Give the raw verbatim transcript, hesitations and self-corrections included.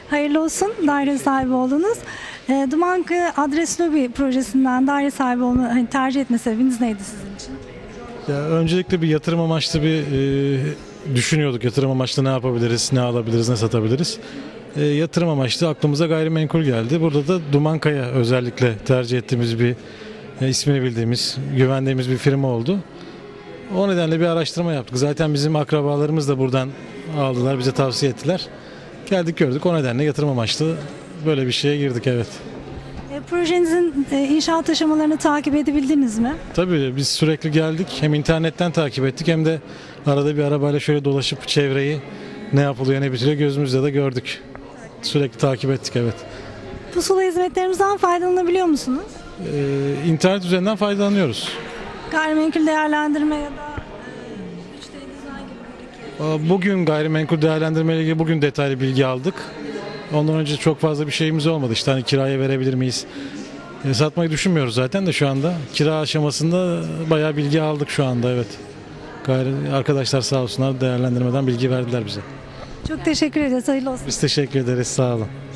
Hayırlı olsun, daire sahibi oldunuz. E, Dumankaya Adres Lobi projesinden daire sahibi olmayı hani tercih etme sebebiniz neydi sizin için? Ya öncelikle bir yatırım amaçlı bir e, düşünüyorduk. Yatırım amaçlı ne yapabiliriz, ne alabiliriz, ne satabiliriz. E, yatırım amaçlı aklımıza gayrimenkul geldi. Burada da Dumankaya özellikle tercih ettiğimiz bir e, ismini bildiğimiz, güvendiğimiz bir firma oldu. O nedenle bir araştırma yaptık. Zaten bizim akrabalarımız da buradan aldılar, bize tavsiye ettiler. Geldik gördük. O nedenle yatırım amaçlı böyle bir şeye girdik, evet. E, projenizin e, inşaat aşamalarını takip edebildiniz mi? Tabii biz sürekli geldik. Hem internetten takip ettik hem de arada bir arabayla şöyle dolaşıp çevreyi ne yapılıyor ne bitiriyor gözümüzle de gördük. Sürekli takip ettik, evet. Pusula hizmetlerimizden faydalanabiliyor musunuz? Ee, internet üzerinden faydalanıyoruz. Gayrimenkul değerlendirme ya da e, üç D dizayn gibi bir iki. Bugün gayrimenkul değerlendirme ile ilgili bugün detaylı bilgi aldık. Ondan önce çok fazla bir şeyimiz olmadı. İşte hani kiraya verebilir miyiz? E, satmayı düşünmüyoruz zaten de şu anda. Kira aşamasında bayağı bilgi aldık şu anda, evet. Gayri, arkadaşlar sağ olsunlar değerlendirmeden bilgi verdiler bize. Çok teşekkür ederiz. Hayırlı olsun. Biz teşekkür ederiz, sağ olun.